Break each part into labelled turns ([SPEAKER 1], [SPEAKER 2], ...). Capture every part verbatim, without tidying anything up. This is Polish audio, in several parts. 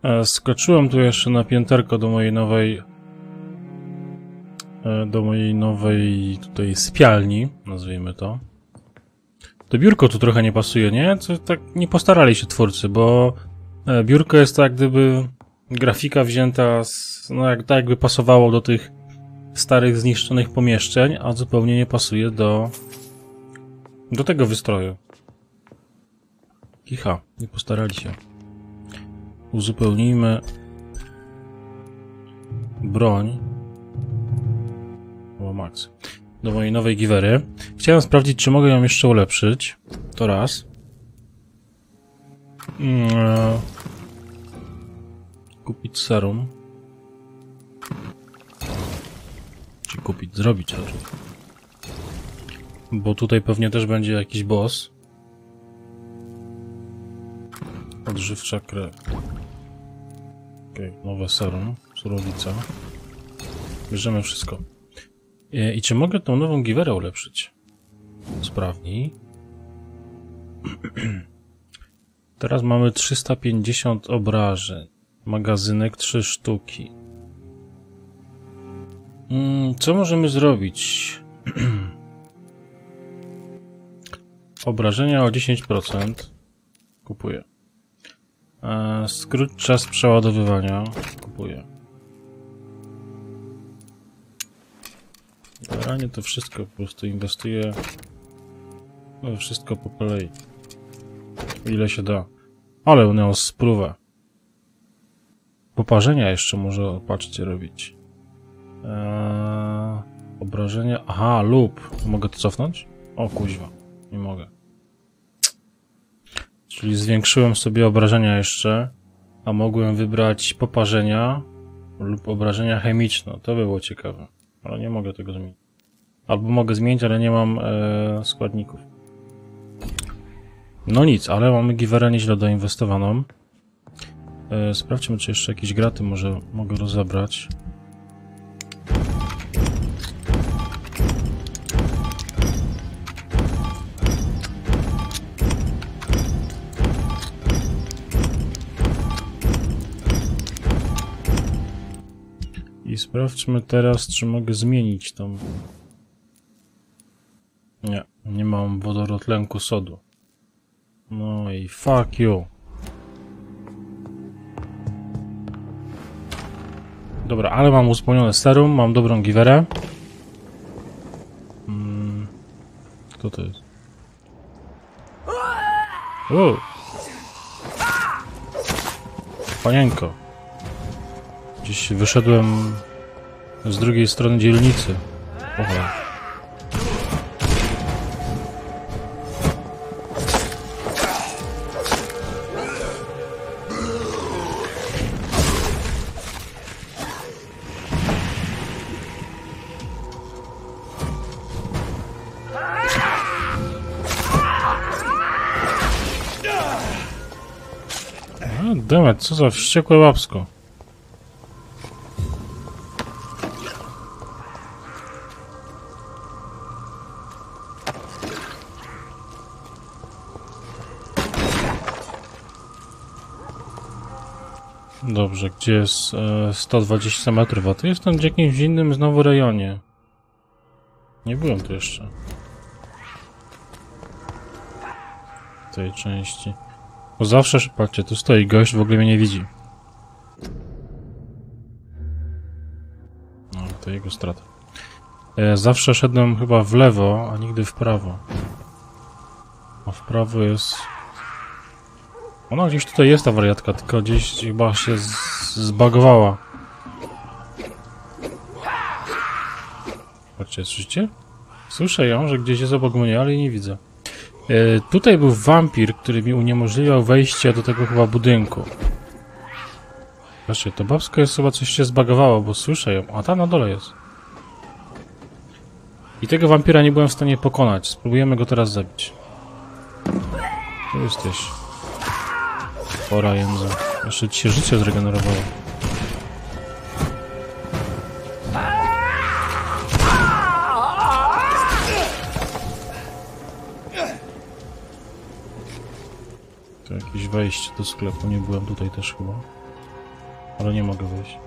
[SPEAKER 1] Skoczyłem tu jeszcze na pięterko do mojej nowej do mojej nowej tutaj sypialni, nazwijmy to. To biurko tu trochę nie pasuje, nie? Co tak nie postarali się twórcy, bo biurko jest tak gdyby grafika wzięta z, no jak, tak jakby pasowało do tych starych zniszczonych pomieszczeń, a zupełnie nie pasuje do do tego wystroju. Kicha, nie postarali się. Uzupełnijmy broń. O, max. Do mojej nowej giwery. Chciałem sprawdzić, czy mogę ją jeszcze ulepszyć. To raz. Eee, kupić serum. Czy kupić, zrobić raczej. Bo tutaj pewnie też będzie jakiś boss. Odżywcza krew. Okay, nowe serum, surowica. Bierzemy wszystko. I, I czy mogę tą nową giwerę ulepszyć? Sprawnij. Teraz mamy trzysta pięćdziesiąt obrażeń. Magazynek trzy sztuki. Hmm, co możemy zrobić? Obrażenia o dziesięć procent. Kupuję. Eee, skróć czas przeładowywania. Kupuję. Generalnie to wszystko po prostu inwestuję. No, wszystko po kolei. Ile się da. Ale on miał sprówę. Poparzenia jeszcze może, patrzcie, robić. Eee, obrażenia. Aha, lub. Mogę to cofnąć? O kuźwa. Nie mogę. Czyli zwiększyłem sobie obrażenia jeszcze, a mogłem wybrać poparzenia lub obrażenia chemiczne. To by było ciekawe. Ale nie mogę tego zmienić. Albo mogę zmienić, ale nie mam e, składników. No nic, ale mamy giwerę nieźle doinwestowaną. E, sprawdźmy, czy jeszcze jakieś graty może mogę rozebrać. I sprawdźmy teraz, czy mogę zmienić tą... Nie, nie mam wodorotlenku sodu. No i fuck you. Dobra, ale mam uzupełnione serum, mam dobrą giwerę. Hmm. Kto to jest? O! Panienko. Gdzieś wyszedłem z drugiej strony dzielnicy. Oho. A, demet, co za wściekłe łapsko. Dobrze, gdzie jest e, sto dwadzieścia metrów, a tu jestem w jakimś innym znowu rejonie. Nie byłem tu jeszcze. W tej części. Bo zawsze, patrzcie, tu stoi gość, w ogóle mnie nie widzi. No, to jego strata. E, zawsze szedłem chyba w lewo, a nigdy w prawo. A w prawo jest... Ona gdzieś tutaj jest, ta wariatka, tylko gdzieś chyba się zbagowała. Patrzcie, słyszycie? Słyszę ją, że gdzieś jest obok mnie, ale jej nie widzę. E, tutaj był wampir, który mi uniemożliwiał wejście do tego chyba budynku. Patrzcie, to babsko jest chyba coś się zbagowało, bo słyszę ją, a tam na dole jest. I tego wampira nie byłem w stanie pokonać. Spróbujemy go teraz zabić. Tu jesteś. Pora jędza. Jeszcze ci się życie zregenerowało. To jakieś wejście do sklepu, nie byłem tutaj też chyba. Ale nie mogę wyjść.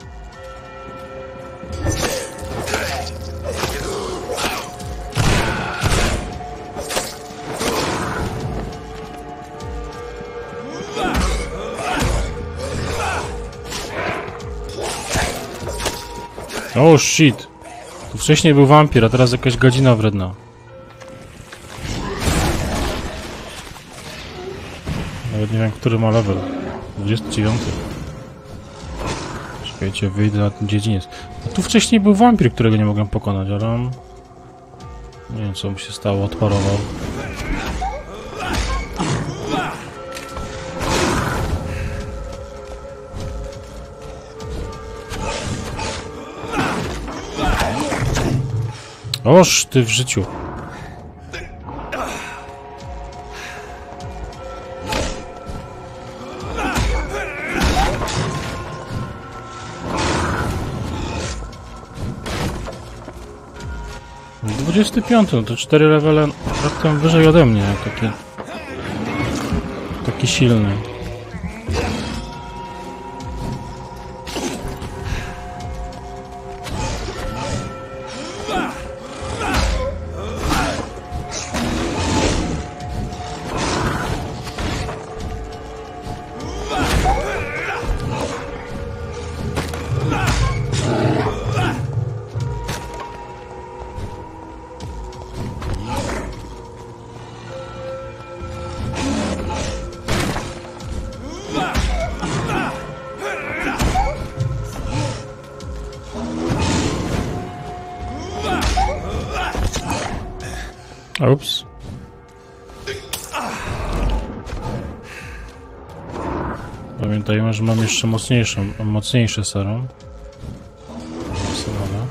[SPEAKER 1] Oh shit! Tu wcześniej był wampir, a teraz jakaś gadzina wredna. Nawet nie wiem, który ma level. dwudziesty dziewiąty. Czekajcie, wyjdę na ten dziedziniec. A tu wcześniej był wampir, którego nie mogłem pokonać, ale on... Nie wiem, co mu się stało, odparował. Oż ty w życiu. dwudziesty piąty, no to cztery levele raptem wyżej ode mnie, taki... Taki silny. Ups. Pamiętajmy, że mam jeszcze mocniejszą, mocniejsze serum. Serone.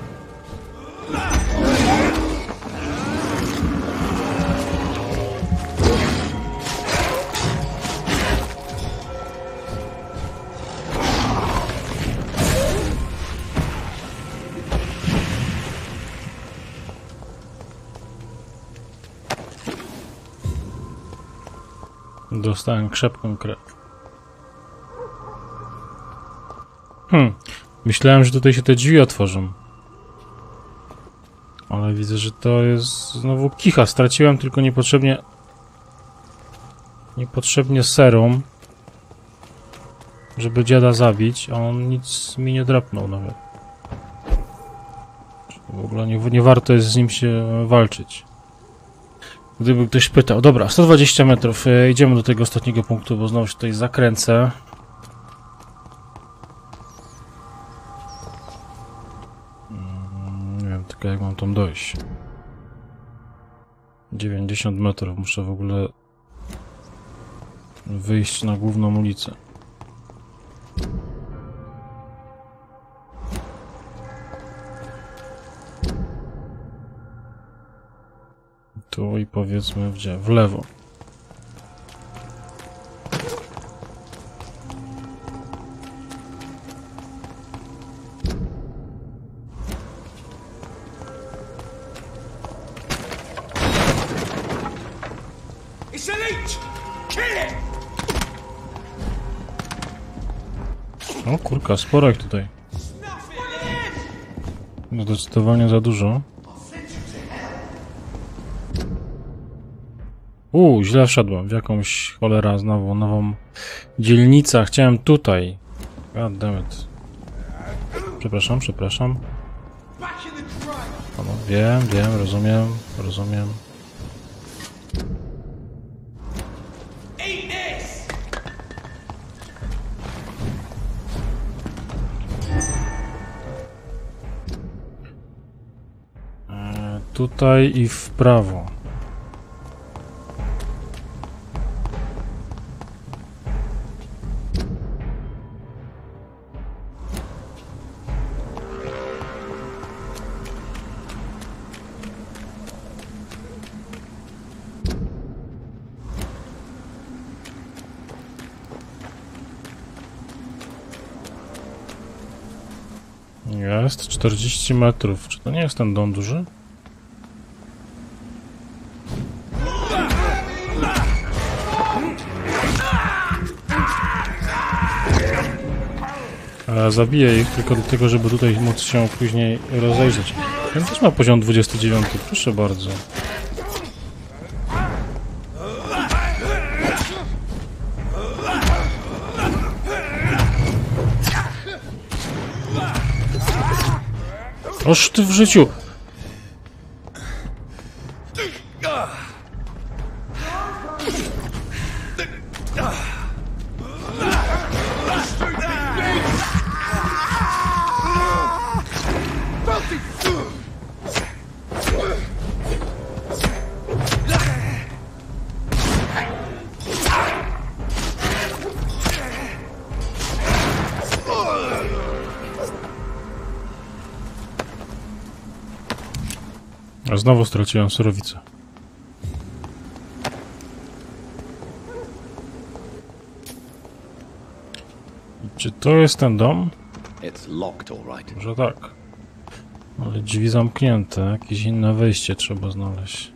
[SPEAKER 1] Dostałem krzepką krew. Hmm. Myślałem, że tutaj się te drzwi otworzą. Ale widzę, że to jest znowu kicha. Straciłem tylko niepotrzebnie... Niepotrzebnie serum. Żeby dziada zabić, a on nic mi nie drapnął nawet. W ogóle nie, nie warto jest z nim się walczyć. Gdyby ktoś pytał. Dobra, sto dwadzieścia metrów. E, idziemy do tego ostatniego punktu, bo znowu się tutaj zakręcę. Mm, nie wiem tylko jak mam tam dojść. dziewięćdziesiąt metrów. Muszę w ogóle wyjść na główną ulicę. Tu i powiedzmy gdzie? W lewo. O kurka, sporo ich tutaj. Zdecydowanie za dużo. Uuu, źle wszedłem w jakąś cholera znowu nową dzielnicę. Chciałem tutaj. God damn it. Przepraszam, przepraszam. No, wiem, wiem, rozumiem, rozumiem. E, tutaj i w prawo. Jest czterdzieści metrów. Czy to nie jest ten dom duży? A zabiję ich tylko do tego, żeby tutaj móc się później rozejrzeć. Ten też ma poziom dwudziesty dziewiąty, proszę bardzo. Oż ty w życiu! A znowu straciłem surowicę. Czy to jest ten dom? Może tak. Ale drzwi zamknięte. Jakieś inne wejście trzeba znaleźć.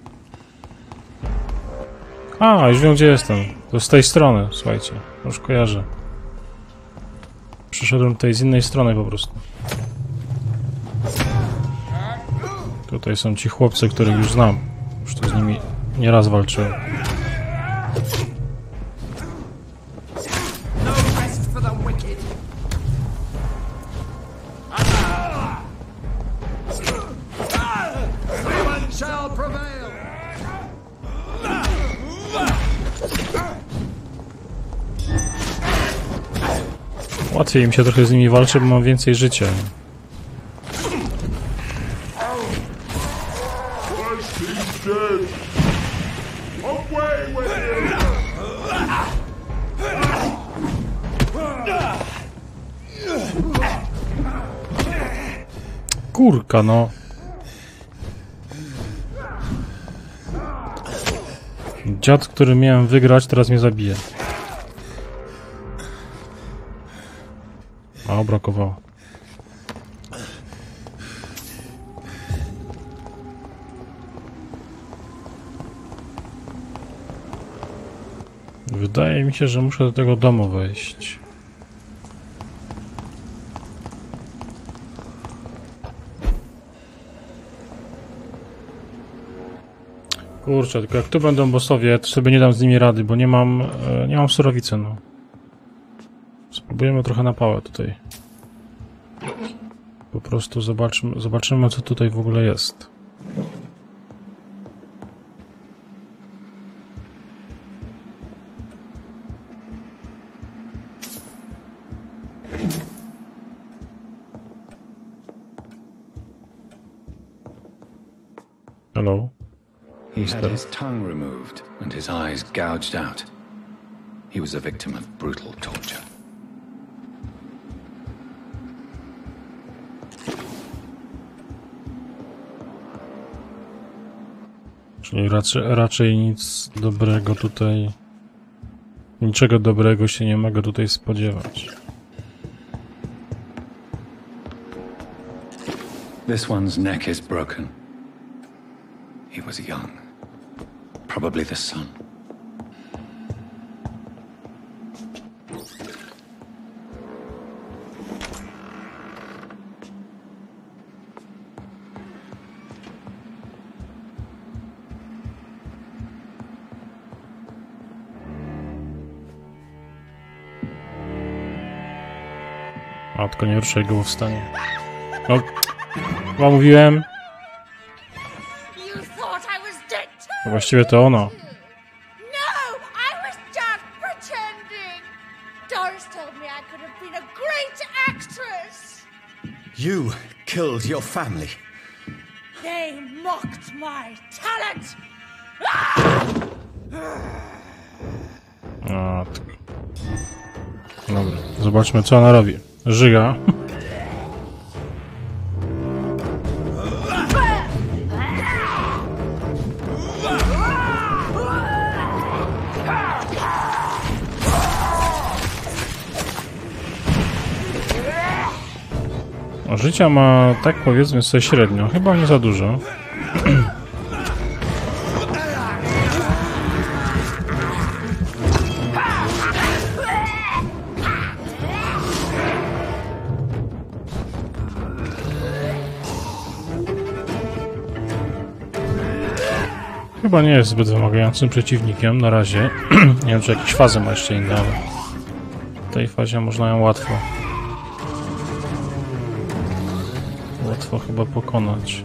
[SPEAKER 1] A, już wiem, gdzie jestem. To z tej strony, słuchajcie. Już kojarzę. Przyszedłem tutaj z innej strony po prostu. Tutaj są ci chłopcy, których już znam. Już tu z nimi nieraz walczyłem. Łatwiej mi się trochę z nimi walczy, bo mam więcej życia. Kurka, no. Dziad, który miałem wygrać, teraz mnie zabije. A, brakowało. Wydaje mi się, że muszę do tego domu wejść. Kurczę, tylko jak tu będą bossowie, to sobie nie dam z nimi rady, bo nie mam, e, nie mam surowicy, no. Spróbujemy trochę na pałę tutaj. Po prostu zobaczymy, zobaczymy, co tutaj w ogóle jest. Hello.
[SPEAKER 2] He had his tongue removed and his eyes gouged out. He was a victim of brutal torture.
[SPEAKER 1] Czyli raczej, raczej nic dobrego tutaj... Niczego dobrego się nie mogę tutaj spodziewać.
[SPEAKER 2] This one's neck is broken. He was young. Probably the son.
[SPEAKER 1] Matko, nie ruszaj go w stanie. No, chyba mówiłem. Właściwie to ono.
[SPEAKER 3] No, I was just pretending. Doris told me I could have been a great actress.
[SPEAKER 4] You killed your family.
[SPEAKER 3] They mocked my talent.
[SPEAKER 1] A, tylko. Dobra, zobaczmy, co ona robi. Żyga. Życia ma, tak powiedzmy sobie, średnio. Chyba nie za dużo. Chyba nie jest zbyt wymagającym przeciwnikiem na razie. Nie wiem, czy jakieś fazy ma jeszcze inne, ale w tej fazie można ją łatwo łatwo chyba pokonać.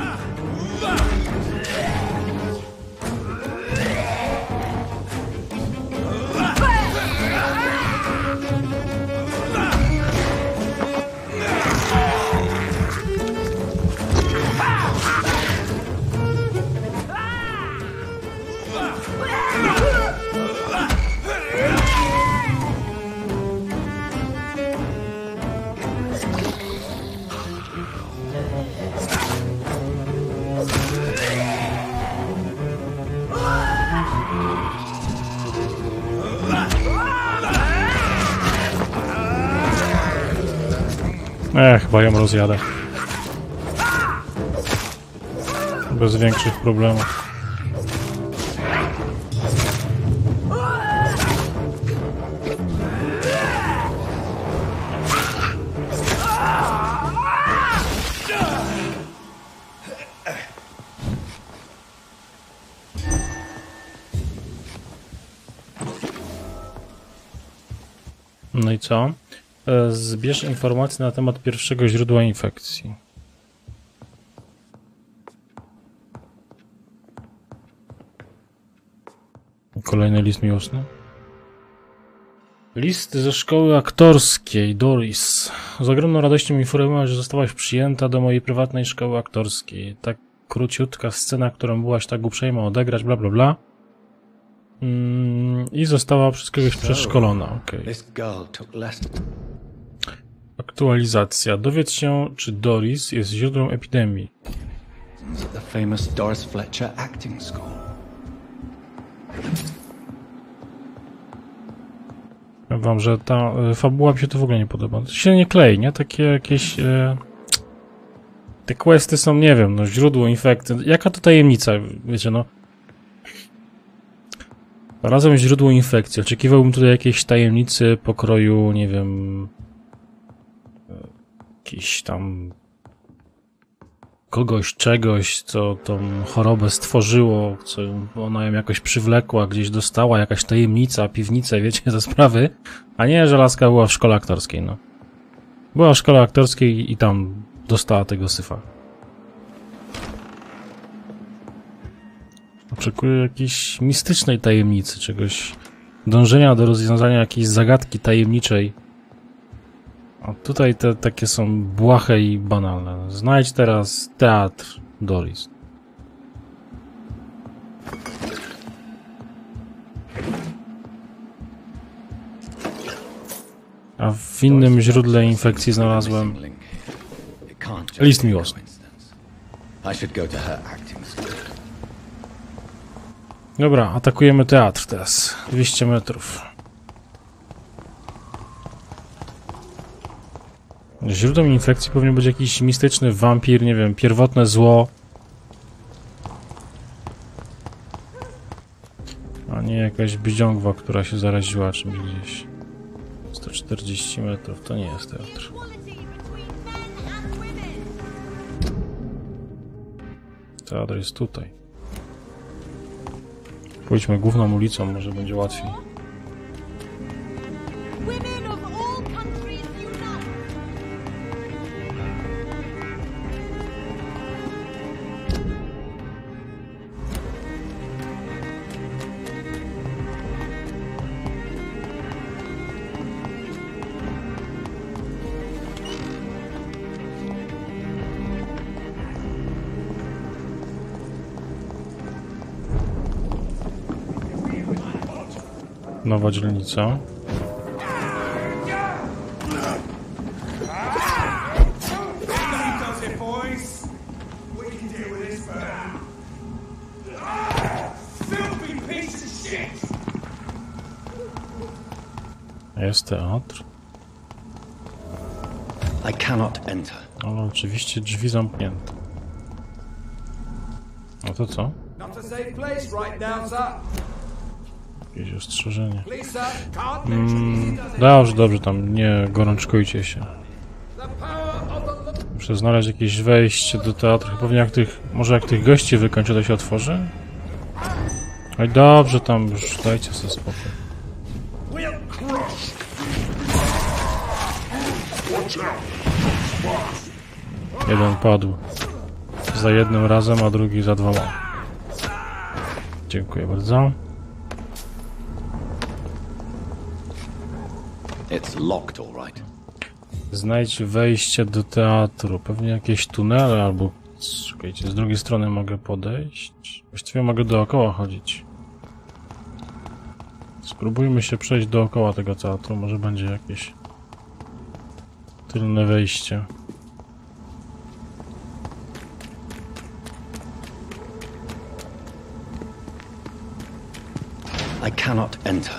[SPEAKER 1] Ech, chyba ją rozjadę. Bez większych problemów. No i co? Zbierz informacje na temat pierwszego źródła infekcji. Kolejny list miłosny. List ze szkoły aktorskiej, Doris. Z ogromną radością informuję, że zostałaś przyjęta do mojej prywatnej szkoły aktorskiej. Tak króciutka scena, którą byłaś tak uprzejma odegrać, bla bla bla. Mm, I została przez kogoś przeszkolona. Okay. Aktualizacja. Dowiedz się, czy Doris jest źródłem epidemii.
[SPEAKER 2] The famous Doris Fletcher acting school.
[SPEAKER 1] Powiem wam, że ta y, fabuła mi się to w ogóle nie podoba. To się nie klei, nie? Takie jakieś... Y, te questy są, nie wiem, no źródło infekcji. Jaka to tajemnica, wiecie, no. Razem źródło infekcji. Oczekiwałbym tutaj jakiejś tajemnicy pokroju, nie wiem... Jakiś tam... kogoś, czegoś, co tą chorobę stworzyło, co ona ją jakoś przywlekła, gdzieś dostała, jakaś tajemnica, piwnice, wiecie, te sprawy. A nie, że laska była w szkole aktorskiej, no. Była w szkole aktorskiej i tam dostała tego syfa. Oczekuję jakiejś mistycznej tajemnicy, czegoś, dążenia do rozwiązania jakiejś zagadki tajemniczej. A tutaj te takie są błahe i banalne. Znajdź teraz teatr Doris. A w innym źródle infekcji znalazłem list miłosny. Dobra, atakujemy teatr teraz. dwieście metrów. Źródłem infekcji powinien być jakiś mistyczny wampir, nie wiem, pierwotne zło. A nie jakaś bziągwa, która się zaraziła czymś gdzieś. sto czterdzieści metrów, to nie jest teatr. Teatr jest tutaj. Pójdźmy główną ulicą, może będzie łatwiej. Nowa dzielnica. Jest teatr.
[SPEAKER 2] I cannot enter.
[SPEAKER 1] Ale oczywiście drzwi zamknięte. A to co? Jakieś ostrzeżenie. Mm, dobrze, dobrze, tam nie gorączkujcie się. Muszę znaleźć jakieś wejście do teatru. Pewnie jak tych, może jak tych gości wykończę, to się otworzy? Oj, dobrze, tam już dajcie sobie spokój. Jeden padł za jednym razem, a drugi za dwoma. Dziękuję bardzo.
[SPEAKER 2] It's locked, all right.
[SPEAKER 1] Znajdź wejście do teatru. Pewnie jakieś tunele albo... Czekajcie, z drugiej strony mogę podejść. Właściwie mogę dookoła chodzić. Spróbujmy się przejść dookoła tego teatru. Może będzie jakieś tylne wejście.
[SPEAKER 2] I cannot enter.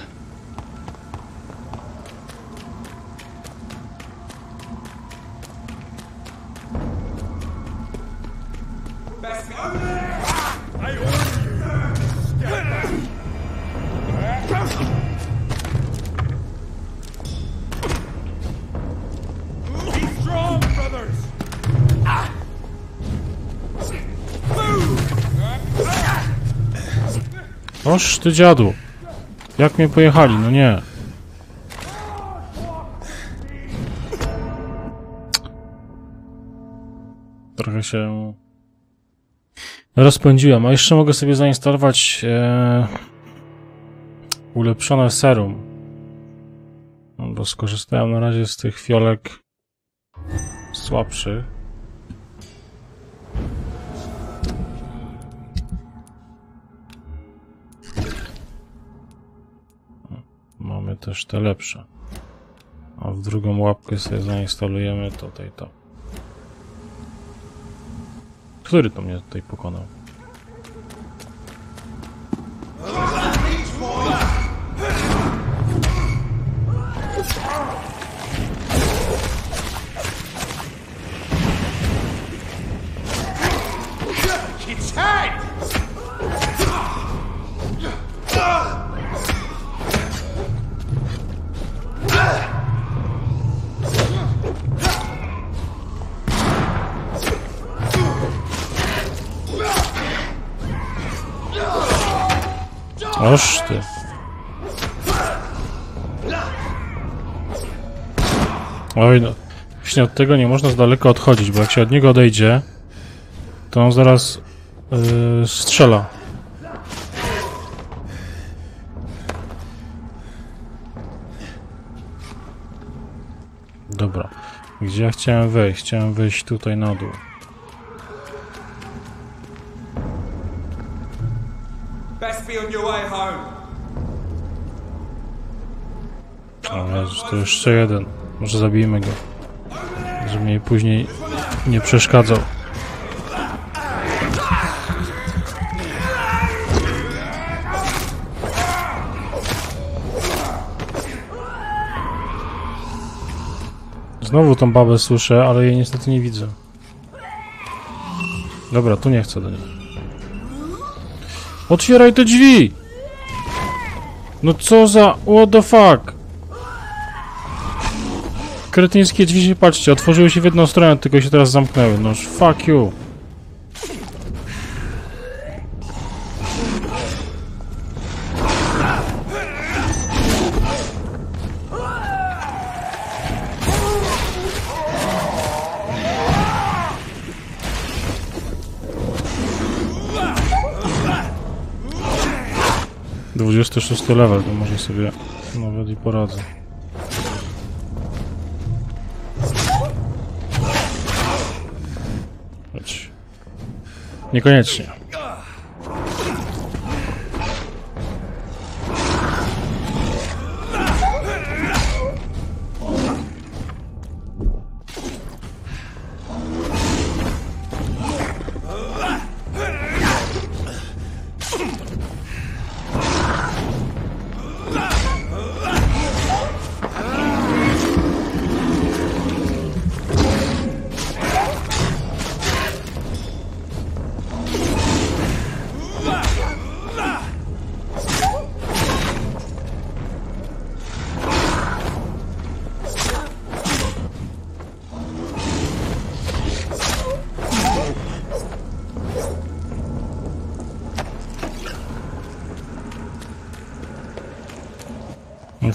[SPEAKER 1] Oż ty dziadu! Jak mnie pojechali? No nie. Trochę się rozpędziłem, a jeszcze mogę sobie zainstalować e, ulepszone serum. No, bo skorzystałem na razie z tych fiolek słabszych. Mamy też te lepsze. A w drugą łapkę sobie zainstalujemy tutaj to. Który to mnie tutaj pokonał? Oż ty. Oj no. Właśnie od tego nie można z daleka odchodzić, bo jak się od niego odejdzie, to on zaraz yy, strzela. Dobra. Gdzie ja chciałem wejść? Chciałem wejść tutaj na dół. Ale to jeszcze jeden. Może zabijmy go. Żeby mnie później nie przeszkadzał. Znowu tą babę słyszę, ale jej niestety nie widzę. Dobra, tu nie chcę do niej. Otwieraj te drzwi! No co za... What the fuck? Kretyńskie drzwi się, patrzcie, otworzyły się w jedną stronę, tylko się teraz zamknęły. No fuck you. dwudziesty szósty level, to może sobie nawet i poradzę. Chodź. Niekoniecznie.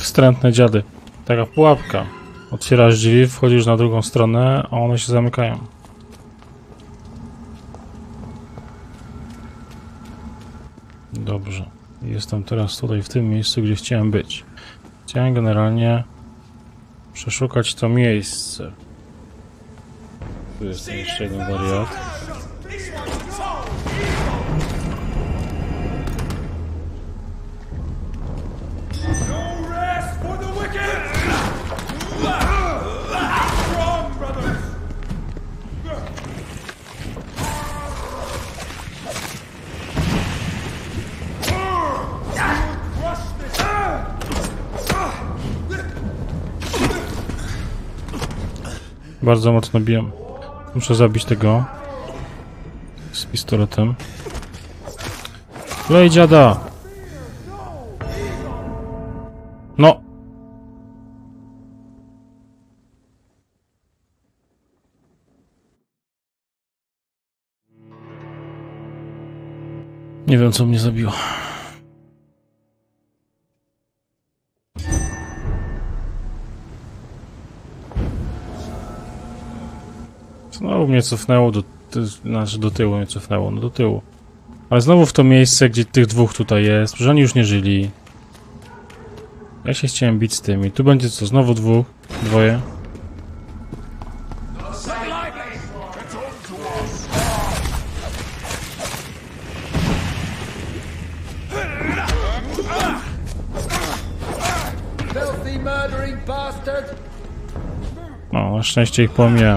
[SPEAKER 1] Wstrętne dziady. Taka pułapka. Otwierasz drzwi, wchodzisz na drugą stronę, a one się zamykają. Dobrze. Jestem teraz tutaj w tym miejscu, gdzie chciałem być. Chciałem generalnie przeszukać to miejsce. Tu jest jeszcze jeden wariat. Bardzo mocno biję. Muszę zabić tego z pistoletem. Lej dziada! No! Nie wiem, co mnie zabiło. Znowu mnie cofnęło do, ty, znaczy do tyłu mnie cofnęło, no do tyłu. Ale znowu w to miejsce, gdzie tych dwóch tutaj jest, że oni już nie żyli. Ja się chciałem bić z tymi. Tu będzie co? Znowu dwóch? Dwoje? No, na szczęście ich pomijałem.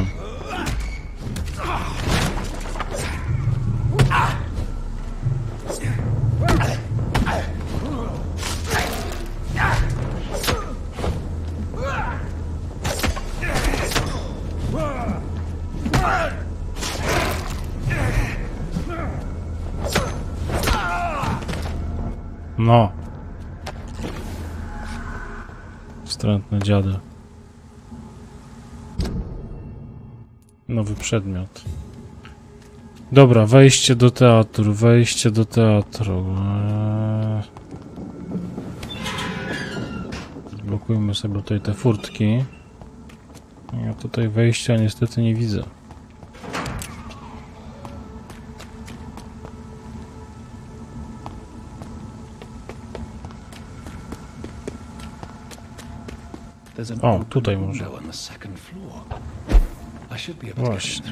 [SPEAKER 1] No. Wstrętne dziady. Nowy przedmiot. Dobra, wejście do teatru, wejście do teatru. Eee... Blokujmy sobie tutaj te furtki. Ja tutaj wejścia niestety nie widzę. O, tutaj może. Właśnie.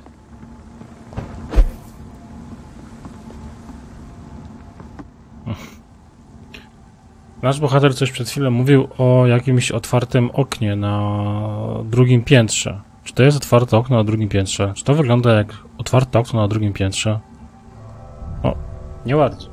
[SPEAKER 1] Nasz bohater coś przed chwilą mówił o jakimś otwartym oknie na drugim piętrze. Czy to jest otwarte okno na drugim piętrze? Czy to wygląda jak otwarte okno na drugim piętrze? O, nie bardzo.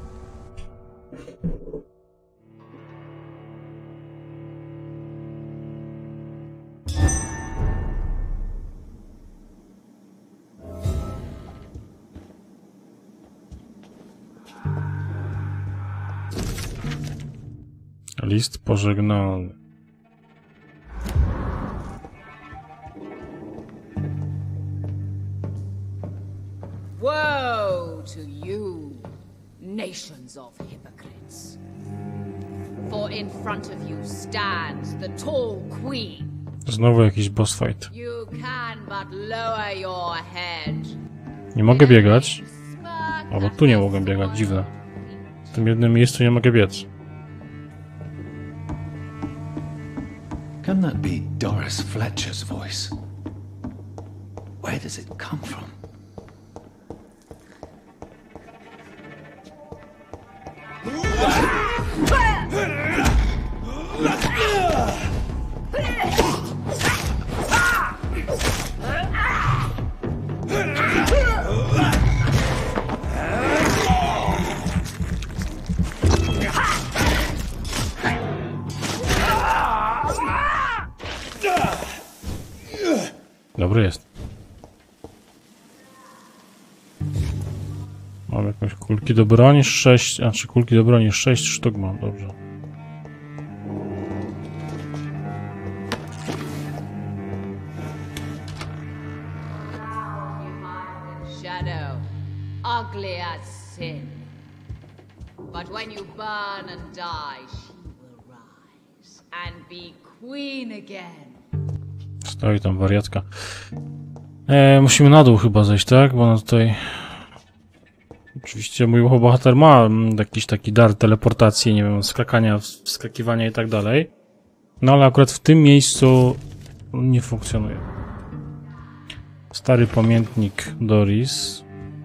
[SPEAKER 1] List pożegnalny.
[SPEAKER 5] Woe to you, nations of hypocrites. For in front of you stands the tall queen.
[SPEAKER 1] Znowu jakiś boss fight.
[SPEAKER 5] You can but lower your head.
[SPEAKER 1] Nie mogę biegać. Albo tu nie mogę biegać, dziwne. W tym jednym miejscu nie mogę biec.
[SPEAKER 2] Can that be Doris Fletcher's voice? Where does it come from?
[SPEAKER 1] Dobry jest. Mam jakąś kulki do broni, sześć, a czy kulki do broni, sześć sztuk mam, dobrze.
[SPEAKER 5] Shadow, ugly as sin. But when you burn and die, she will rise. and be queen again.
[SPEAKER 1] Stoi tam wariatka. E, musimy na dół chyba zejść, tak? Bo no tutaj... Oczywiście mój bohater ma mm, jakiś taki dar teleportacji, nie wiem, skakania, wskakiwania i tak dalej. No ale akurat w tym miejscu nie funkcjonuje. Stary pamiętnik Doris.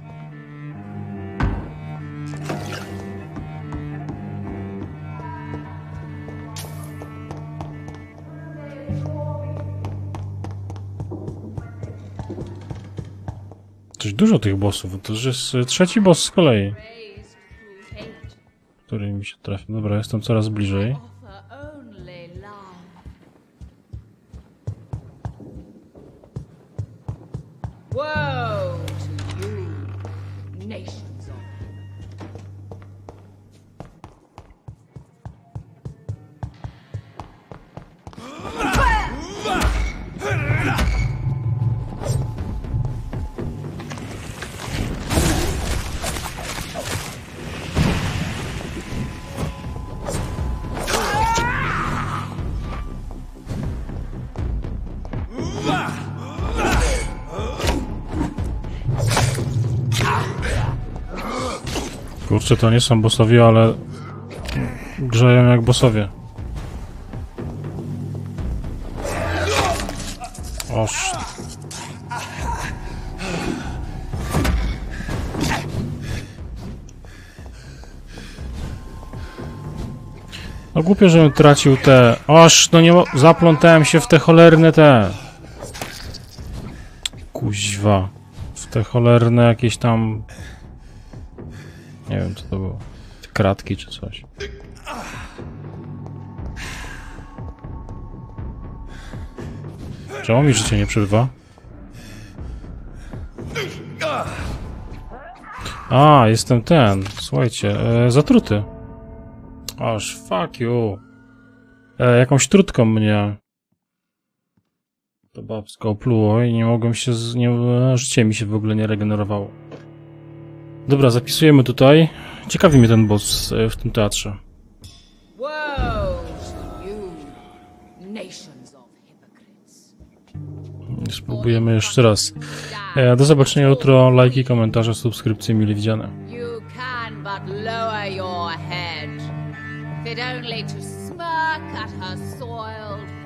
[SPEAKER 1] Coś dużo tych bossów, to już jest trzeci boss z kolei,
[SPEAKER 5] Raised through hate,
[SPEAKER 1] który mi się trafi. Dobra, jestem coraz bliżej.
[SPEAKER 5] offer only love. Woe to you, nations of
[SPEAKER 1] Kurczę, to nie są bossowie, ale grzeją jak bossowie. Oż. No głupio, żebym tracił te... Oż, no nie... Zaplątałem się w te cholerne te... Kuźwa. W te cholerne jakieś tam... Nie wiem, co to było. Kratki czy coś. Czemu mi życie nie przebywa? A, jestem ten. Słuchajcie, e, zatruty. Aż, fuck you. E, jakąś trutką mnie... To babsko opluło i nie mogłem się... Z, nie, życie mi się w ogóle nie regenerowało. Dobra, zapisujemy tutaj. Ciekawi mnie ten boss w tym teatrze.
[SPEAKER 5] woe to you, nations of hypocrites.
[SPEAKER 1] Spróbujemy jeszcze raz. E, do zobaczenia jutro. Lajki, komentarze, subskrypcje, mile widziane.
[SPEAKER 5] You can but lower your head, fit only to smirk at her soiled